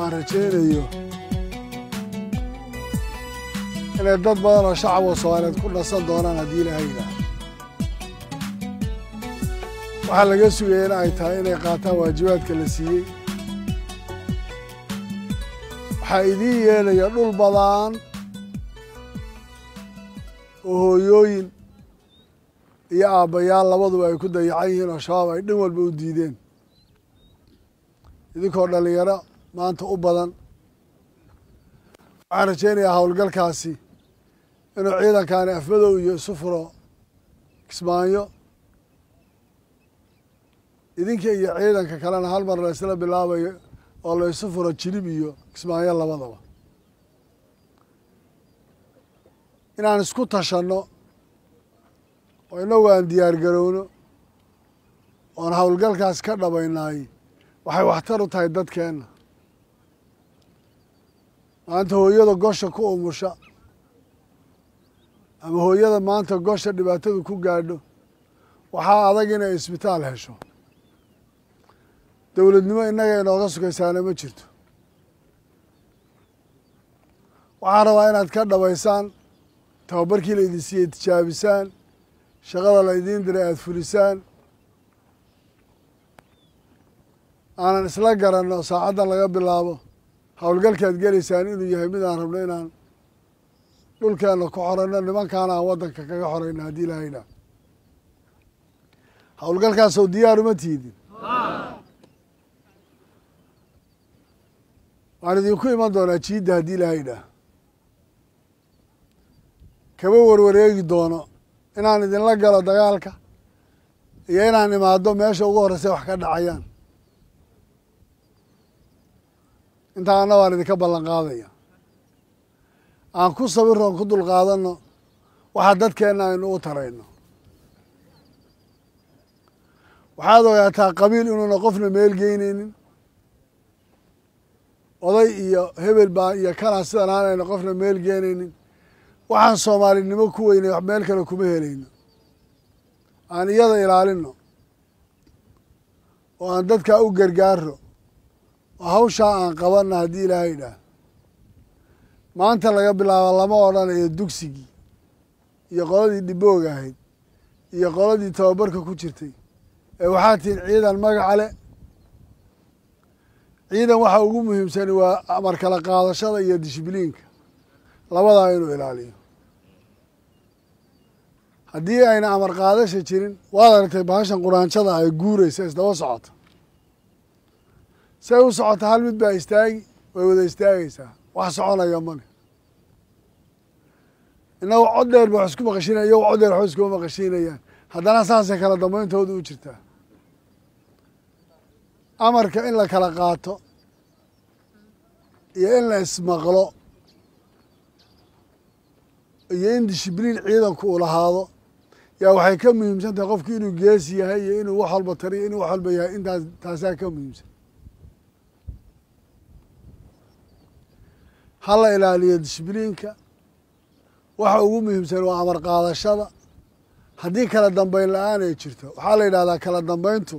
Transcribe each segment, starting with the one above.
aan rajaynayo inay dad badan oo shacab oo Soomaaliyeed ku nasan doonaan haddii Ilaahay yidhaahdo waxaa laga sugayay in ay tahay inay qaataan waajibaadka la siiyey waxaa idiin yeelaya dhul badan oo hooyooyin iyo aabbayaal labaduba ay ku dayacan yihiin oo shabaab ay dhan walba u diideen idinkoo dhalinyaro maanta u badan waxaan rajaynayaa howlgalkaasi inuu ciidankaani afmadow iyo isu furo kismaayo idinka iyo ciidanka kalena hal mar la isla bilaabayo oo la isu furo jilib iyo kismaayo labadaba inaan isku tashanno oo inagu aan diyaar garowno oon howlgalkaas ka dhabaynaay waxay waxtar u tahay dadkeenna maanta hooyada gosha ku umusha ama hooyada maanta gosha dhibaatadu ku gaadho waxaa adag inay isbitaal hesho dowladnimo innaga inooga sugaysaana ma jirto waxaan rabaa inaad ka dhabaysaan tababarkii la idin siiyey tijaabisaan shaqada la idiin diray aada fulisaan aanan isla garanno saacaddan laga bilaabo howlgalkaad gelaysaan inuu yahay mid aan rabno inaan dhulkeenna ku xoranno nimankaana aan waddanka kaga xorayno haddii Ilaahay yidhaahdo howlgalkaasoo diyaar uma tiidin waan idinku iman doonaa jiidda haddii Ilaahay yidhaahdo kama warwareegi doono inaan idinla galo dagaalka iyo inaan imaado meesha ugu horreysay wax ka dhacayaan intaana waan idinka ballan qaadaya aan ku sabirno on ku dulqaadanno waxa dadkeenna aynu u tarayno waxaad ogaataa qabiil inuuna qofna meel geynaynin oday iyo hebel baa iyo kanaa sidan aanayna qofna meel geenaynin waxaan soomaalinimo ku weynay wax meel kale kuma helayno aan iyada ilaalinno oo aan dadkaa u gargaarro oo hawshaa aan qabanna haddii Ilaahay yidhaahdo maanta laga bilaabo lama odhanayo dugsigii iyo qoladii dhibboog ahayd iyo qoladii tababarka ku jirtay ee waxaa tihiin ciidan magaca leh ciidan waxa ugu muhiimsani waa amar kala qaadashada iyo dishbiliinka labadaa inuu ilaaliyo haddii ayna amar qaadasha jirin waad aragtay bahashan quraanjada ay guuraysa isdaba socota say u socota hal mid baa istaagi way wada istaagaysaa wax soconaya male innagu cod dheer ba wax isku maqashiinaya iyago cod dheer waxba iskuma maqashiinayaan haddana saasay kala dambayntooda u jirtaa amarka in la kala qaato iyo in la ismaqlo iyo in dishibliin ciidanku uu lahaado yaa waxay ka muhiimsan tahay qofku inuu geesi yahay iyo inuu wax walba tariyo inuu wax walba yahay intaas taasaa ka muhiimsan ha la ilaaliyo dishibliinka waxa ugu muhiimsan waa amar qaadashada haddii kala dambayn la-aan ay jirto waxaa la yidhahdaa kala dambayntu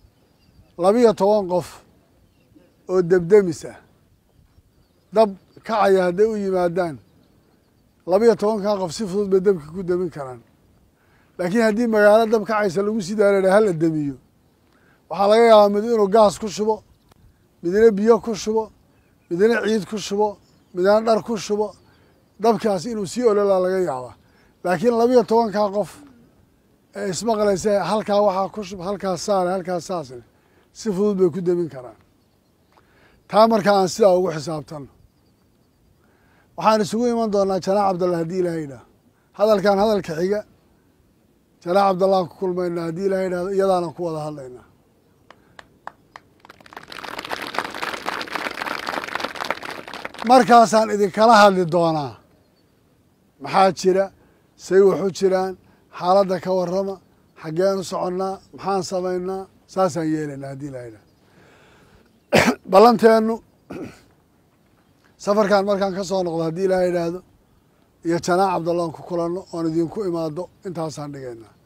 12 qof oo debdemis ah dab kacaya hadday u yimaadaan 12 qof si fudud bay dabka ku demin karaan laakiin haddii magaalo dab kacaysa lagu sii daareeray hala demiyo waxaa laga yaabaa mid inuu gaas ku shubo midna biyo ku shubo midna ciid ku shubo midna dhar ku shubo dabkaas inuu sii ololaa laga yaabaa laakiin 12 qof ee ismaqlaysa halkaa waxaa ku shub halkaas saare halkaas saasne si fudud bay ku demin karaan taa markaa aan sidaa ugu xisaabtanno waxaan isugu iman doonaa janaax cabdallah haddii Ilaahay yidhaahdo hadalkan hadalka xiga janaax cabdallah ku kulmaynaa haddii Ilaahay yidhaahdo iyadaana ku wada hadlaynaa markaasaan idinkala hadli doonaa maxaa jira say waxu jiraan xaaladda ka warrama xaggeen u soconnaa maxaan samaynaa saasaan yeelaynaa haddii Ilaahay yidhaahdo ballanteennu safarkan markaan ka soo noqdo haddii Ilaahay yidhaahdo iyo janaax cabdallah ku kulanno oon idinku imaado intaasaan dhigaynaa